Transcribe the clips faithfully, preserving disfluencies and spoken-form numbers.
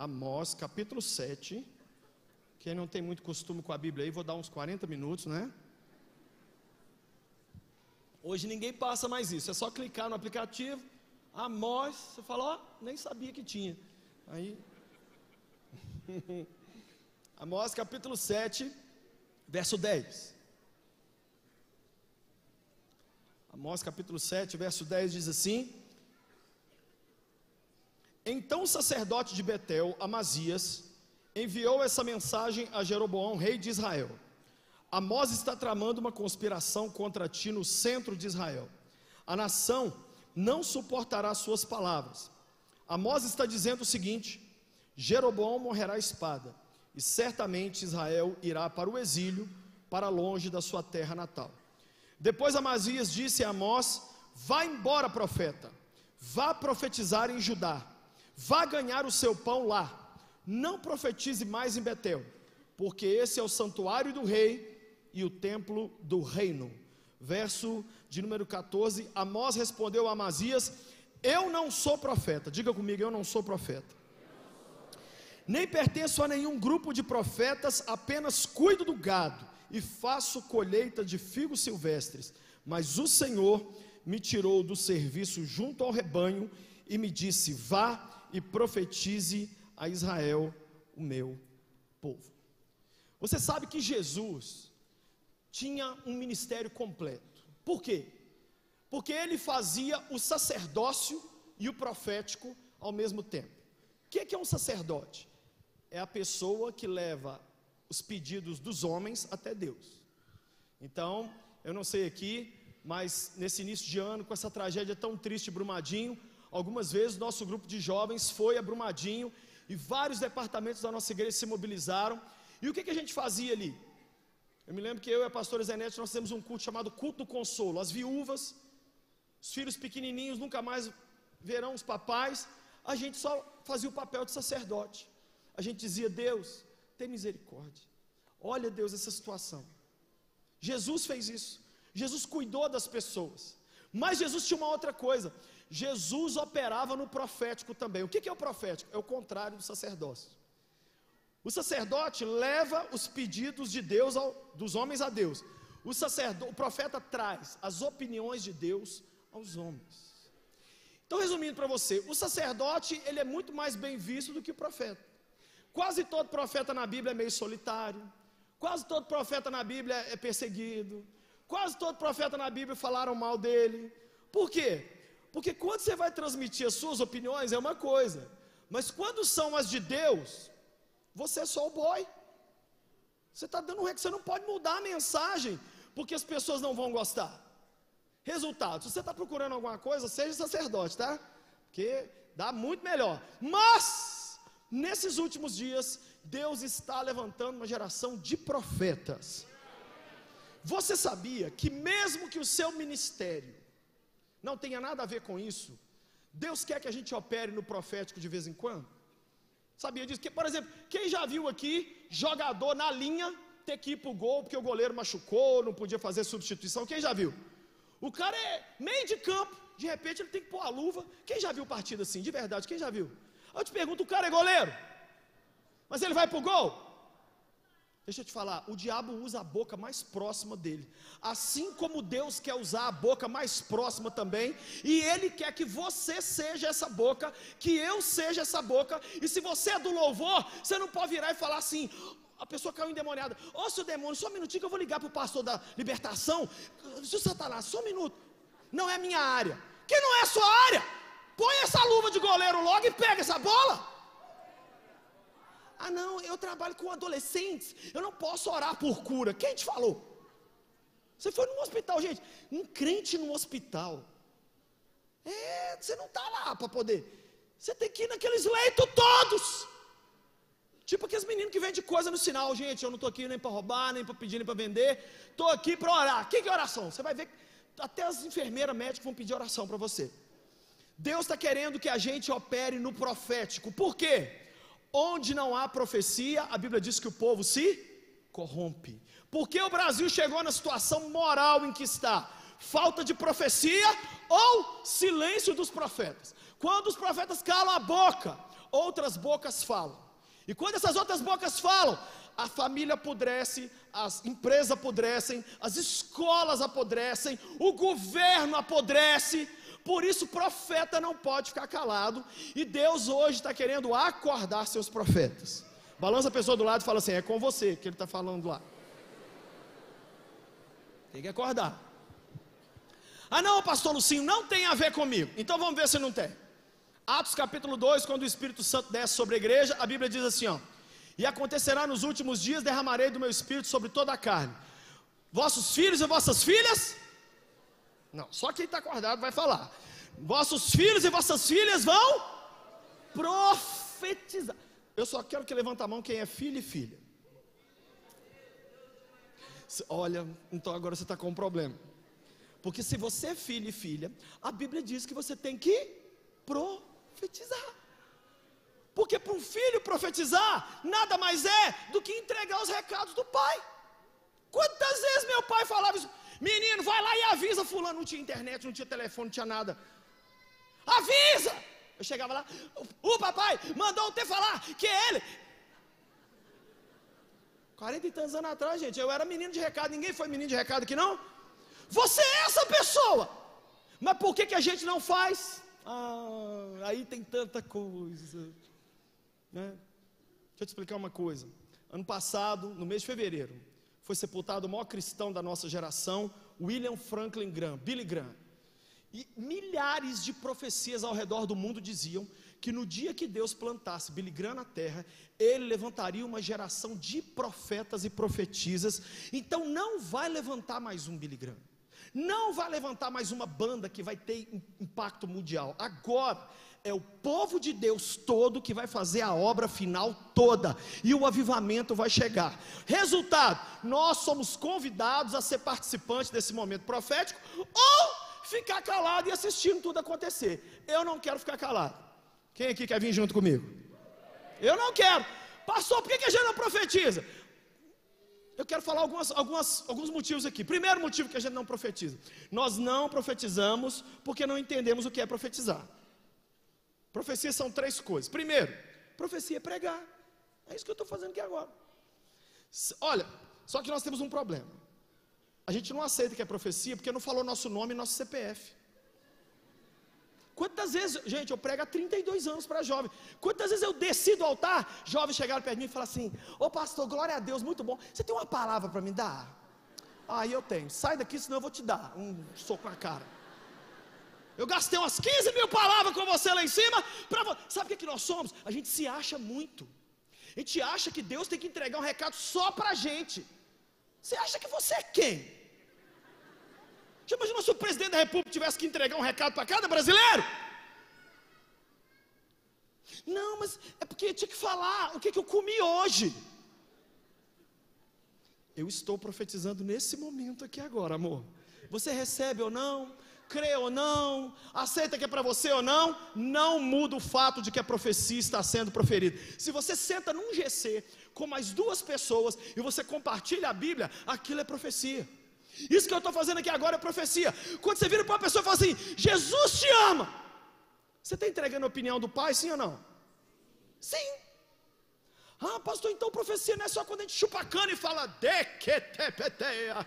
Amós, capítulo sete. Quem não tem muito costume com a Bíblia aí, vou dar uns quarenta minutos, né? Hoje ninguém passa mais isso, é só clicar no aplicativo, Amós, você fala, ó, nem sabia que tinha. Aí, Amós capítulo sete, verso dez. Amós capítulo sete, verso dez diz assim: Então o sacerdote de Betel, Amazias, enviou essa mensagem a Jeroboão, rei de Israel: Amós está tramando uma conspiração contra ti no centro de Israel. A nação não suportará suas palavras. Amós está dizendo o seguinte: Jeroboão morrerá à espada, e certamente Israel irá para o exílio, para longe da sua terra natal. Depois Amazias disse a Amós: Vá embora, profeta, vá profetizar em Judá, vá ganhar o seu pão lá, não profetize mais em Betel, porque esse é o santuário do rei e o templo do reino. Verso de número quatorze, Amós respondeu a Amazias: Eu não sou profeta. Diga comigo, eu não sou profeta. Nem pertenço a nenhum grupo de profetas, apenas cuido do gado e faço colheita de figos silvestres. Mas o Senhor me tirou do serviço junto ao rebanho e me disse: Vá e profetize a Israel, o meu povo. Você sabe que Jesus tinha um ministério completo. Por quê? Porque ele fazia o sacerdócio e o profético ao mesmo tempo. O que é um sacerdote? É a pessoa que leva os pedidos dos homens até Deus. Então, eu não sei aqui, mas nesse início de ano, com essa tragédia tão triste, Brumadinho, algumas vezes nosso grupo de jovens foi a Brumadinho e vários departamentos da nossa igreja se mobilizaram. E o que, que a gente fazia ali? Eu me lembro que eu e a pastora Zenete, nós temos um culto chamado Culto do Consolo. As viúvas, os filhos pequenininhos nunca mais verão os papais. A gente só fazia o papel de sacerdote. A gente dizia: Deus, tem misericórdia. Olha, Deus, essa situação. Jesus fez isso. Jesus cuidou das pessoas. Mas Jesus tinha uma outra coisa. Jesus operava no profético também. O que é o profético? É o contrário do sacerdócio. O sacerdote leva os pedidos de Deus, ao, dos homens a Deus. O, sacerdote, o profeta traz as opiniões de Deus aos homens. Então, resumindo para você, o sacerdote, ele é muito mais bem visto do que o profeta. Quase todo profeta na Bíblia é meio solitário. Quase todo profeta na Bíblia é perseguido. Quase todo profeta na Bíblia falaram mal dele. Por quê? Porque quando você vai transmitir as suas opiniões é uma coisa, mas quando são as de Deus, você é só o boy. Você está dando um recado, você não pode mudar a mensagem, porque as pessoas não vão gostar. Resultado: se você está procurando alguma coisa, seja sacerdote, tá? Porque dá muito melhor. Mas, nesses últimos dias, Deus está levantando uma geração de profetas. Você sabia que mesmo que o seu ministério não tenha nada a ver com isso, Deus quer que a gente opere no profético de vez em quando? Sabia disso? Que, por exemplo, quem já viu aqui jogador na linha ter que ir para o gol porque o goleiro machucou, não podia fazer substituição? Quem já viu? O cara é meio de campo, de repente ele tem que pôr a luva. Quem já viu partido assim, de verdade, quem já viu? Eu te pergunto, o cara é goleiro, mas ele vai para o gol? Deixa eu te falar, o diabo usa a boca mais próxima dele, assim como Deus quer usar a boca mais próxima também, e Ele quer que você seja essa boca, que eu seja essa boca. E se você é do louvor, você não pode virar e falar assim: a pessoa caiu endemoniada, ó, seu demônio, só um minutinho que eu vou ligar para o pastor da libertação. Seu Satanás, só um minuto, não é minha área. Que não é a sua área? Põe essa luva de goleiro logo e pega essa bola. Ah não, eu trabalho com adolescentes, eu não posso orar por cura. Quem te falou? Você foi num hospital, gente. Um crente num hospital, é, você não está lá para poder. Você tem que ir naqueles leitos todos. Tipo aqueles meninos que vendem coisa no sinal. Gente, eu não estou aqui nem para roubar, nem para pedir, nem para vender. Estou aqui para orar. O que é oração? Você vai ver que até as enfermeiras médicas vão pedir oração para você. Deus está querendo que a gente opere no profético. Por quê? Onde não há profecia, a Bíblia diz que o povo se corrompe. Porque o Brasil chegou na situação moral em que está: falta de profecia ou silêncio dos profetas. Quando os profetas calam a boca, outras bocas falam. E quando essas outras bocas falam, a família apodrece, as empresas apodrecem, as escolas apodrecem, o governo apodrece. Por isso, profeta não pode ficar calado. E Deus hoje está querendo acordar seus profetas. Balança a pessoa do lado e fala assim: é com você que ele está falando lá. Tem que acordar. Ah não, pastor Lucinho, não tem a ver comigo. Então vamos ver se não tem. Atos capítulo dois, quando o Espírito Santo desce sobre a igreja, a Bíblia diz assim, ó: e acontecerá nos últimos dias, derramarei do meu Espírito sobre toda a carne. Vossos filhos e vossas filhas... Não, só quem está acordado vai falar. Vossos filhos e vossas filhas vão profetizar. Eu só quero que levante a mão quem é filho e filha. Olha, então agora você está com um problema. Porque se você é filho e filha, a Bíblia diz que você tem que profetizar. Porque para um filho profetizar, nada mais é do que entregar os recados do pai. Quantas vezes meu pai falava isso? Menino, vai lá e avisa fulano. Não tinha internet, não tinha telefone, não tinha nada. Avisa! Eu chegava lá, o papai mandou te falar que é ele. quarenta e tantos anos atrás, gente, eu era menino de recado. Ninguém foi menino de recado aqui, não? Você é essa pessoa. Mas por que que a gente não faz? Ah, aí tem tanta coisa, né? Deixa eu te explicar uma coisa. Ano passado, no mês de fevereiro, foi sepultado o maior cristão da nossa geração, William Franklin Graham, Billy Graham. E milhares de profecias ao redor do mundo diziam que no dia que Deus plantasse Billy Graham na terra, ele levantaria uma geração de profetas e profetisas. Então não vai levantar mais um Billy Graham, não vai levantar mais uma banda que vai ter impacto mundial. Agora é o povo de Deus todo que vai fazer a obra final toda, e o avivamento vai chegar. Resultado, nós somos convidados a ser participantes desse momento profético, ou ficar calado e assistindo tudo acontecer. Eu não quero ficar calado. Quem aqui quer vir junto comigo? Eu não quero. Pastor, por que que a gente não profetiza? Eu quero falar algumas, algumas, alguns motivos aqui. Primeiro motivo que a gente não profetiza: nós não profetizamos porque não entendemos o que é profetizar. Profecia são três coisas. Primeiro, profecia é pregar. É isso que eu estou fazendo aqui agora. Olha, só que nós temos um problema. A gente não aceita que é profecia porque não falou nosso nome e nosso C P F. Quantas vezes, gente, eu prego há trinta e dois anos para jovem. Quantas vezes eu desci do altar, jovens chegaram perto de mim e falaram assim: ô pastor, glória a Deus, muito bom. Você tem uma palavra para me dar? Aí eu tenho. Sai daqui, senão eu vou te dar um soco na cara. Eu gastei umas quinze mil palavras com você lá em cima. Pra vo... Sabe o que, que nós somos? A gente se acha muito. A gente acha que Deus tem que entregar um recado só para a gente. Você acha que você é quem? Já imaginou se o presidente da república tivesse que entregar um recado para cada brasileiro? Não, mas é porque eu tinha que falar o que, que eu comi hoje. Eu estou profetizando nesse momento aqui agora, amor. Você recebe ou não? Crê ou não? Aceita que é para você ou não? Não muda o fato de que a profecia está sendo proferida. Se você senta num G C com mais duas pessoas e você compartilha a Bíblia, aquilo é profecia. Isso que eu estou fazendo aqui agora é profecia. Quando você vira para uma pessoa e fala assim: Jesus te ama, você está entregando a opinião do Pai, sim ou não? Sim. Ah, pastor, então profecia não é só quando a gente chupa a cana e fala de que te peteia.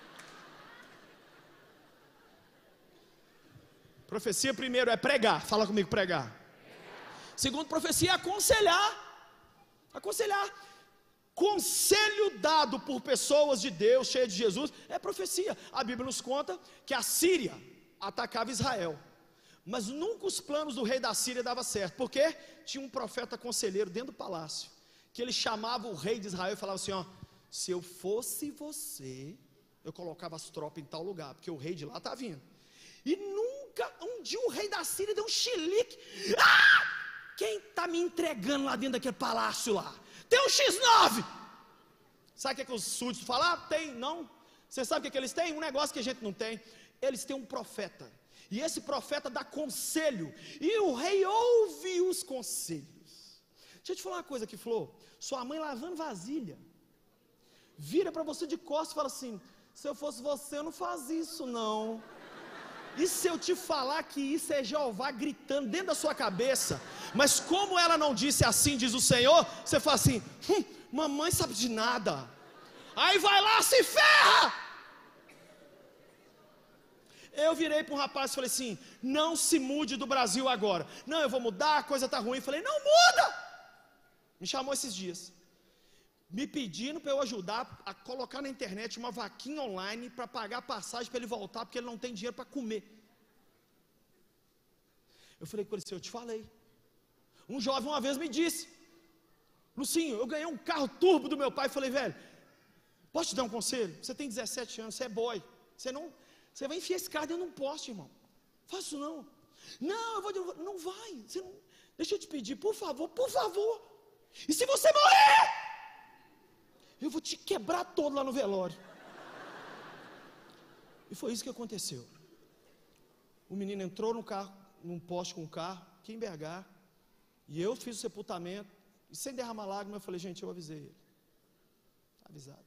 Profecia primeiro é pregar. Fala comigo, pregar. Segundo, profecia é aconselhar. Aconselhar. Conselho dado por pessoas de Deus, cheias de Jesus, é profecia. A Bíblia nos conta que a Síria atacava Israel, mas nunca os planos do rei da Síria davam certo. Por quê? Tinha um profeta conselheiro dentro do palácio, que ele chamava o rei de Israel e falava assim: ó, se eu fosse você, eu colocava as tropas em tal lugar, porque o rei de lá está vindo. E nunca, um dia o rei da Síria deu um chilique. Ah! Quem está me entregando lá dentro daquele palácio lá? Tem um xis nove. Sabe o que, é que os súditos falaram? Tem, não. Você sabe o que, é que eles têm? Um negócio que a gente não tem. Eles têm um profeta, e esse profeta dá conselho, e o rei ouve os conselhos. Deixa eu te falar uma coisa aqui, Flor. Sua mãe lavando vasilha vira para você de costas e fala assim: se eu fosse você, eu não fazia isso não. E se eu te falar que isso é Jeová gritando dentro da sua cabeça, mas como ela não disse assim, diz o Senhor, você fala assim, hum, mamãe sabe de nada, aí vai lá, se ferra. Eu virei para um rapaz e falei assim, não se mude do Brasil agora. Não, eu vou mudar, a coisa está ruim. Eu falei, não muda. Me chamou esses dias, me pedindo para eu ajudar a colocar na internet uma vaquinha online para pagar passagem para ele voltar, porque ele não tem dinheiro para comer. Eu falei com ele assim, eu te falei. Um jovem uma vez me disse, Lucinho, eu ganhei um carro turbo do meu pai. Eu falei, velho, posso te dar um conselho? Você tem dezessete anos, você é boy, você não, você vai enfiar esse carro dentro de um poste, irmão. Faço não. Não, eu vou, não vai. Você não, deixa eu te pedir, por favor, por favor. E se você morrer, eu vou te quebrar todo lá no velório. E foi isso que aconteceu. O menino entrou no carro, num poste com o carro, aqui em B H, e eu fiz o sepultamento, e sem derramar lágrimas, eu falei, gente, eu avisei ele. Avisado.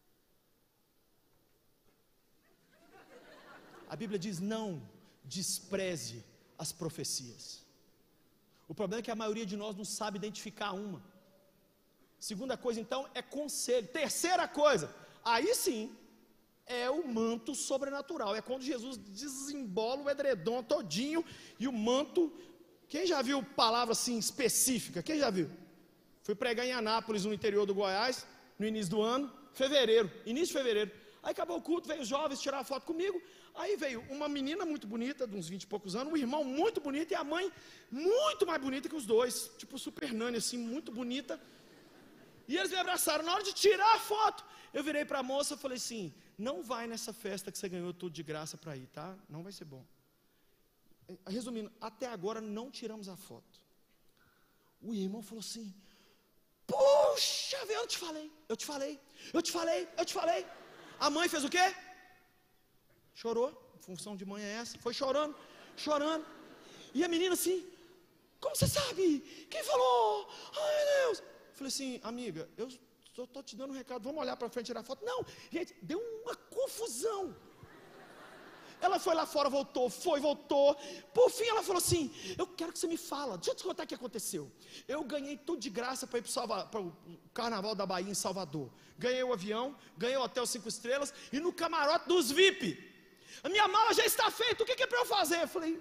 A Bíblia diz, não despreze as profecias. O problema é que a maioria de nós não sabe identificar uma. Segunda coisa, então, é conselho. Terceira coisa, aí sim, é o manto sobrenatural. É quando Jesus desembola o edredom todinho e o manto. Quem já viu palavra assim específica? Quem já viu? Fui pregar em Anápolis, no interior do Goiás, no início do ano, fevereiro, início de fevereiro. Aí acabou o culto, veio os jovens tirar foto comigo. Aí veio uma menina muito bonita, de uns vinte e poucos anos, um irmão muito bonito e a mãe muito mais bonita que os dois, tipo super nani assim, muito bonita. E eles me abraçaram. Na hora de tirar a foto, eu virei para a moça e falei assim, não vai nessa festa que você ganhou tudo de graça para ir, tá? Não vai ser bom. Resumindo, até agora não tiramos a foto. O irmão falou assim, puxa, eu te falei, eu te falei, eu te falei, eu te falei. A mãe fez o quê? Chorou, função de mãe é essa, foi chorando, chorando. E a menina assim, como você sabe? Quem falou? Ai, meu Deus. Eu falei assim, amiga, eu só estou te dando um recado, vamos olhar para frente e tirar foto. Não, gente, deu uma confusão. Ela foi lá fora, voltou, foi, voltou. Por fim ela falou assim, eu quero que você me fala, deixa eu te contar o que aconteceu. Eu ganhei tudo de graça para ir para o Carnaval da Bahia em Salvador. Ganhei o avião, ganhei o hotel cinco estrelas e no camarote dos V I P. A minha mala já está feita, o que, que é para eu fazer? Eu falei,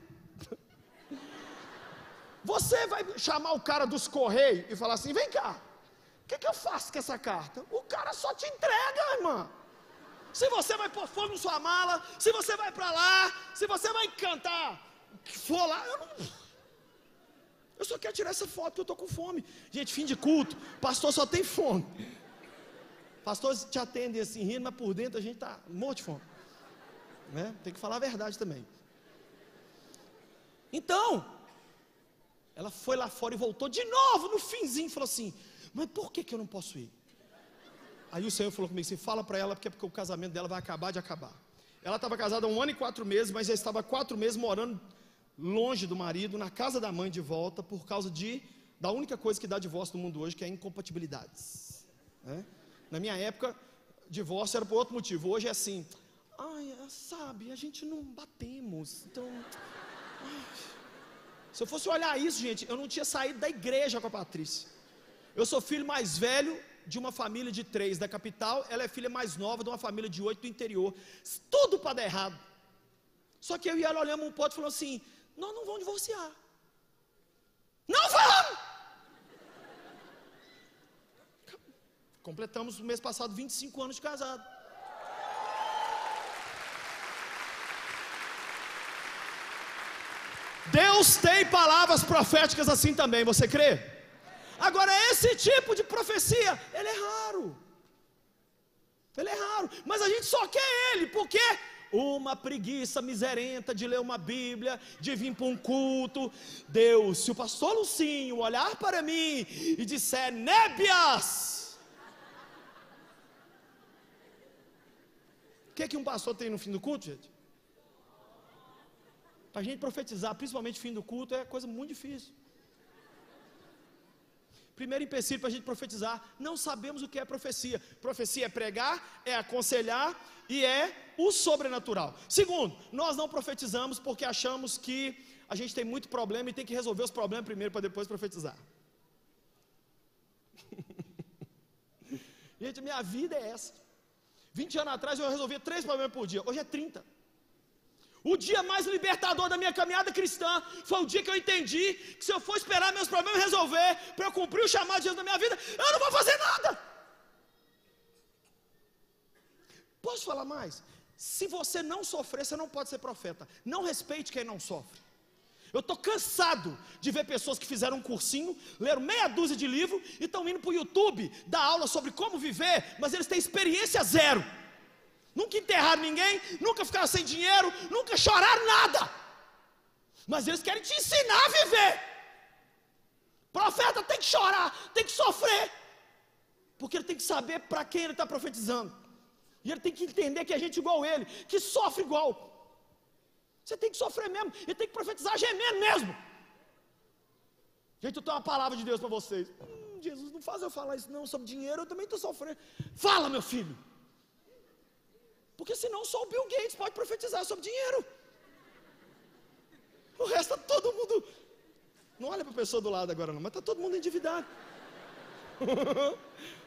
você vai chamar o cara dos Correios e falar assim, vem cá, o que, que eu faço com essa carta? O cara só te entrega, irmã. Se você vai pôr fogo na sua mala, se você vai para lá, se você vai cantar, for lá, eu não... Eu só quero tirar essa foto porque eu estou com fome. Gente, fim de culto, pastor só tem fome. Pastor te atende assim, rindo, mas por dentro a gente está morto de fome. Né? Tem que falar a verdade também. Então, ela foi lá fora e voltou de novo, no finzinho, falou assim, mas por que, que eu não posso ir? Aí o Senhor falou comigo assim, fala para ela porque, é porque o casamento dela vai acabar de acabar. Ela estava casada há um ano e quatro meses, mas já estava quatro meses morando longe do marido, na casa da mãe de volta, por causa de, da única coisa que dá divórcio no mundo hoje, que é incompatibilidades. Né? Na minha época, divórcio era por outro motivo, hoje é assim, ai, sabe, a gente não batemos, então... Ai. Se eu fosse olhar isso, gente, eu não tinha saído da igreja com a Patrícia. Eu sou filho mais velho de uma família de três da capital, ela é filha mais nova de uma família de oito do interior. Tudo para dar errado. Só que eu e ela olhamos um pote e falamos assim, nós não vamos divorciar. Não vamos! Completamos no mês passado vinte e cinco anos de casado. Deus tem palavras proféticas assim também, você crê? Agora esse tipo de profecia, ele é raro. Ele é raro, mas a gente só quer ele, porque uma preguiça miserenta de ler uma Bíblia, de vir para um culto. Deus, se o pastor Lucinho olhar para mim e disser, nébias, o que é que um pastor tem no fim do culto, gente? Para a gente profetizar, principalmente no fim do culto, é coisa muito difícil. Primeiro empecilho para a gente profetizar: não sabemos o que é profecia. Profecia é pregar, é aconselhar e é o sobrenatural. Segundo, nós não profetizamos porque achamos que a gente tem muito problema e tem que resolver os problemas primeiro para depois profetizar. Gente, minha vida é essa. vinte anos atrás eu resolvia três problemas por dia, hoje é trinta. O dia mais libertador da minha caminhada cristã foi o dia que eu entendi que se eu for esperar meus problemas resolver, para eu cumprir o chamado de Jesus na minha vida, eu não vou fazer nada. Posso falar mais? Se você não sofrer, você não pode ser profeta. Não respeite quem não sofre. Eu estou cansado de ver pessoas que fizeram um cursinho, leram meia dúzia de livros e estão indo para o YouTube dar aula sobre como viver, mas eles têm experiência zero. Nunca enterraram ninguém, nunca ficaram sem dinheiro, nunca choraram nada. Mas eles querem te ensinar a viver. Profeta tem que chorar, tem que sofrer, porque ele tem que saber para quem ele está profetizando. E ele tem que entender que a gente é igual a ele, que sofre igual. Você tem que sofrer mesmo, e tem que profetizar gemendo mesmo. Gente, eu tenho uma palavra de Deus para vocês. Hum, Jesus, não faz eu falar isso não, sobre dinheiro, eu também estou sofrendo. Fala, meu filho. Porque senão só o Bill Gates pode profetizar sobre dinheiro. O resto está todo mundo... Não olha para a pessoa do lado agora não, mas está todo mundo endividado.